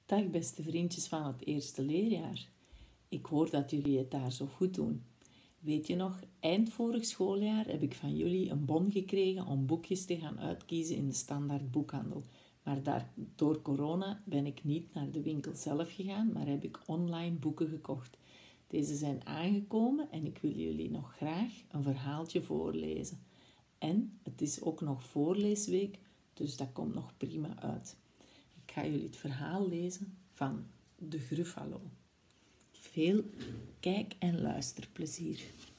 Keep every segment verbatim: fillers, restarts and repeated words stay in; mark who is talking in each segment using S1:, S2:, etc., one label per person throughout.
S1: Dag beste vriendjes van het eerste leerjaar. Ik hoor dat jullie het daar zo goed doen. Weet je nog, eind vorig schooljaar heb ik van jullie een bon gekregen om boekjes te gaan uitkiezen in de standaard boekhandel. Maar daar, door corona ben ik niet naar de winkel zelf gegaan, maar heb ik online boeken gekocht. Deze zijn aangekomen en ik wil jullie nog graag een verhaaltje voorlezen. En het is ook nog voorleesweek, dus dat komt nog prima uit. Ik ga jullie het verhaal lezen van de Gruffalo. Veel kijk- en luisterplezier.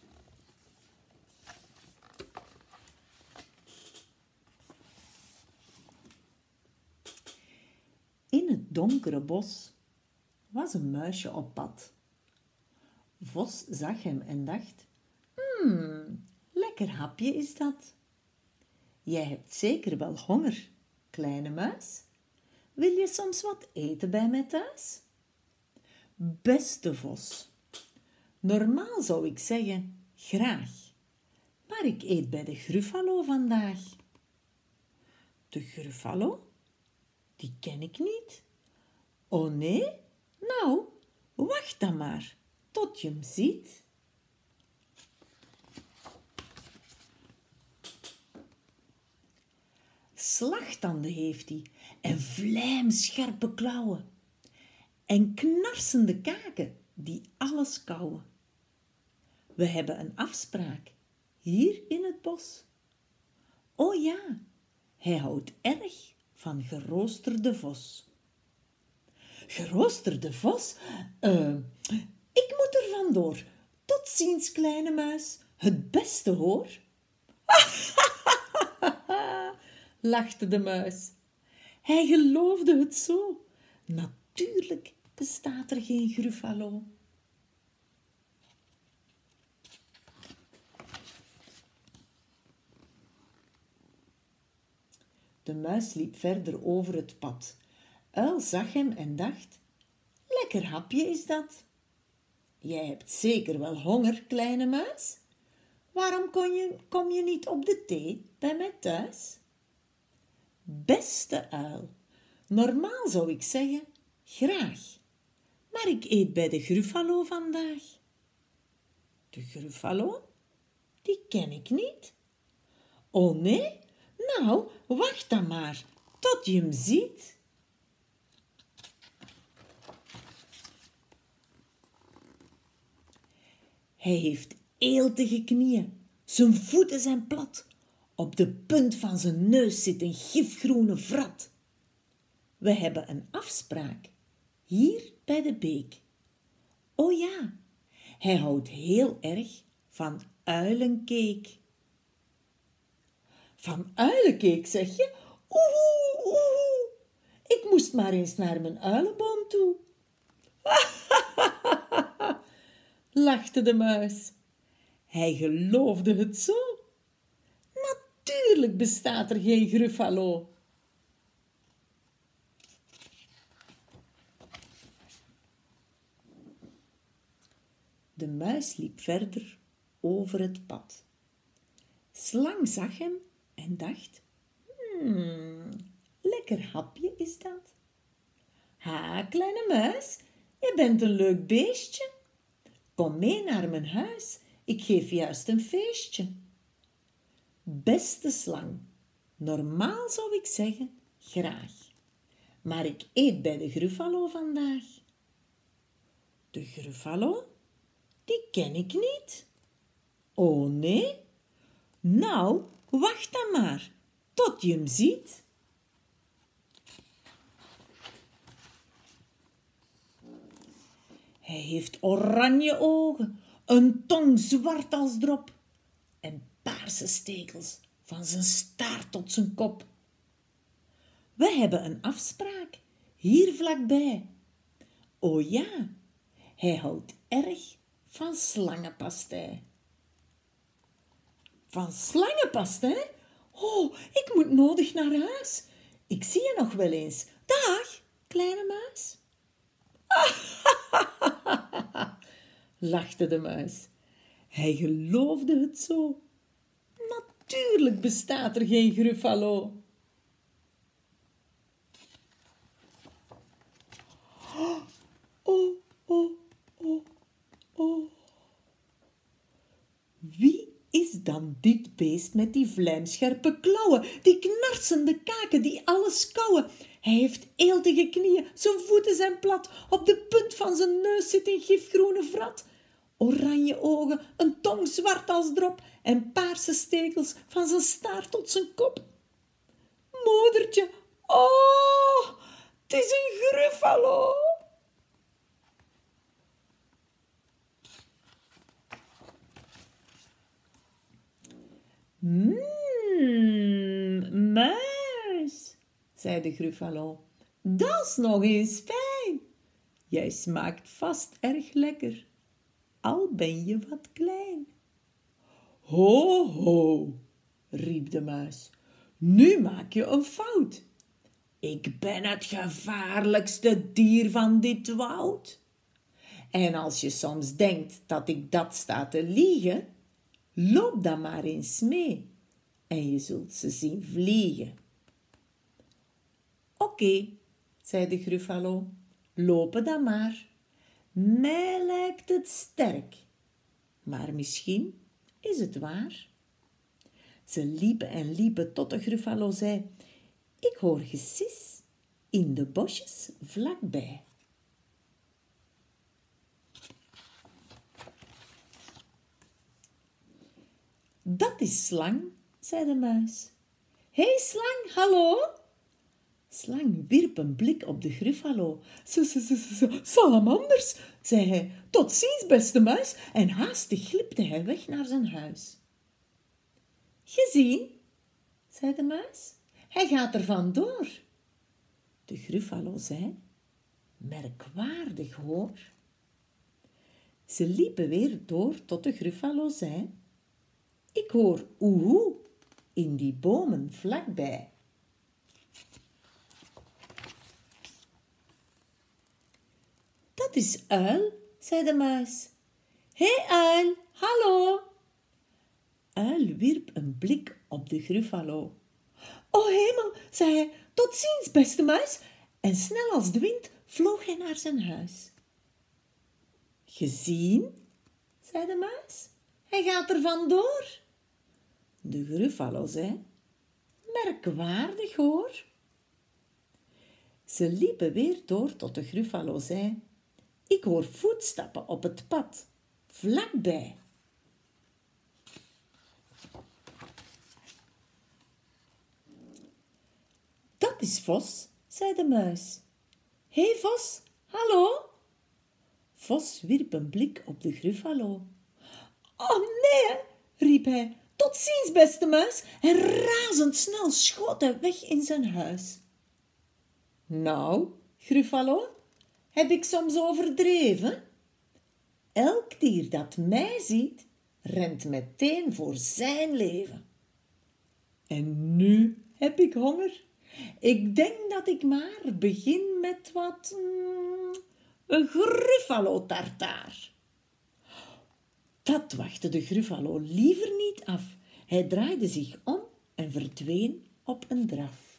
S1: In het donkere bos was een muisje op pad. Vos zag hem en dacht, hmm, lekker hapje is dat. Jij hebt zeker wel honger, kleine muis. Wil je soms wat eten bij mij thuis? Beste vos, normaal zou ik zeggen, graag. Maar ik eet bij de Gruffalo vandaag. De Gruffalo? Die ken ik niet. Oh nee? Nou, wacht dan maar, tot je hem ziet. Slagtanden heeft hij en vlijmscherpe klauwen. En knarsende kaken die alles kauwen. We hebben een afspraak, hier in het bos. Oh ja, hij houdt erg van geroosterde vos. Geroosterde vos? Uh, ik moet er vandoor. Tot ziens, kleine muis. Het beste hoor. lachte de muis. Hij geloofde het zo. Natuurlijk bestaat er geen Gruffalo. De muis liep verder over het pad. Uil zag hem en dacht, lekker hapje is dat. Jij hebt zeker wel honger, kleine muis. Waarom kon je, kom je niet op de thee bij mij thuis? Beste uil, normaal zou ik zeggen, graag. Maar ik eet bij de Gruffalo vandaag. De Gruffalo? Die ken ik niet. Oh nee? Nou, wacht dan maar, tot je hem ziet. Hij heeft eeltige knieën, zijn voeten zijn plat. Op de punt van zijn neus zit een gifgroene vrat. We hebben een afspraak, hier bij de beek. Oh ja, hij houdt heel erg van uilencake. Van uilencake, zeg je? Oeh, oeh, ik moest maar eens naar mijn uilenboom toe. lachte de muis. Hij geloofde het zo. Natuurlijk bestaat er geen Gruffalo. De muis liep verder over het pad. Slang zag hem en dacht, hmm, lekker hapje is dat. Ha, kleine muis, je bent een leuk beestje. Kom mee naar mijn huis, ik geef juist een feestje. Beste slang, normaal zou ik zeggen, graag. Maar ik eet bij de Gruffalo vandaag. De Gruffalo? Die ken ik niet. Oh nee? Nou, wacht dan maar, tot je hem ziet. Hij heeft oranje ogen, een tong zwart als drop en paarse stekels van zijn staart tot zijn kop. We hebben een afspraak, hier vlakbij. Oh ja, hij houdt erg van slangenpastei. Van slangenpastei? Oh, ik moet nodig naar huis. Ik zie je nog wel eens. Dag, kleine muis. lachte de muis. Hij geloofde het zo. Natuurlijk bestaat er geen Gruffalo. Dit beest met die vlijmscherpe klauwen, die knarsende kaken, die alles kauwen. Hij heeft eeltige knieën, zijn voeten zijn plat, op de punt van zijn neus zit een gifgroene vrat. Oranje ogen, een tong zwart als drop en paarse stekels van zijn staart tot zijn kop. Moedertje, oh, het is een gruffalo. Mmm, muis, zei de gruffalo. Dat is nog eens fijn. Jij smaakt vast erg lekker, al ben je wat klein. Ho, ho, riep de muis. Nu maak je een fout. Ik ben het gevaarlijkste dier van dit woud. En als je soms denkt dat ik dat sta te liegen, loop dan maar eens mee en je zult ze zien vliegen. Oké, zei de gruffalo, lopen dan maar. Mij lijkt het sterk, maar misschien is het waar. Ze liepen en liepen tot de gruffalo zei, ik hoor gesis in de bosjes vlakbij. Dat is Slang, zei de muis. Hé hey, Slang, hallo? Slang wierp een blik op de gruffalo. Salamanders, zei hij, tot ziens, beste muis, en haastig glipte hij weg naar zijn huis. Gezien, zei de muis, hij gaat er vandoor. De gruffalo zei, merkwaardig hoor. Ze liepen weer door tot de gruffalo zei, ik hoor oehoe in die bomen vlakbij. Dat is Uil, zei de muis. Hé hey, Uil, hallo. Uil wierp een blik op de gruffalo. O hemel, zei hij, tot ziens, beste muis. En snel als de wind vloog hij naar zijn huis. Gezien, zei de muis, hij gaat er vandoor. De gruffalo zei, merkwaardig hoor. Ze liepen weer door tot de gruffalo zei, ik hoor voetstappen op het pad, vlakbij. Dat is Vos, zei de muis. Hé hey Vos, hallo? Vos wierp een blik op de gruffalo. Oh nee, riep hij, tot ziens, beste muis, en razendsnel schoot hij weg in zijn huis. Nou, gruffalo, heb ik soms overdreven? Elk dier dat mij ziet, rent meteen voor zijn leven. En nu heb ik honger. Ik denk dat ik maar begin met wat mm, een gruffalo tartaar. Dat wachtte de gruffalo liever niet af. Hij draaide zich om en verdween op een draf.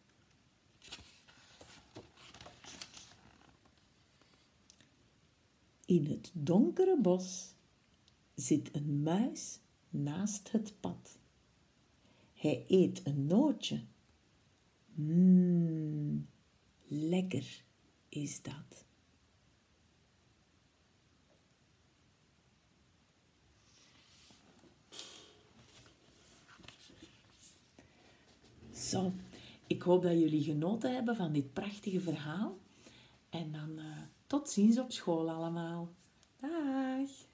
S1: In het donkere bos zit een muis naast het pad. Hij eet een nootje. Mmm, lekker is dat. Zo, ik hoop dat jullie genoten hebben van dit prachtige verhaal. En dan uh, tot ziens op school allemaal. Dag!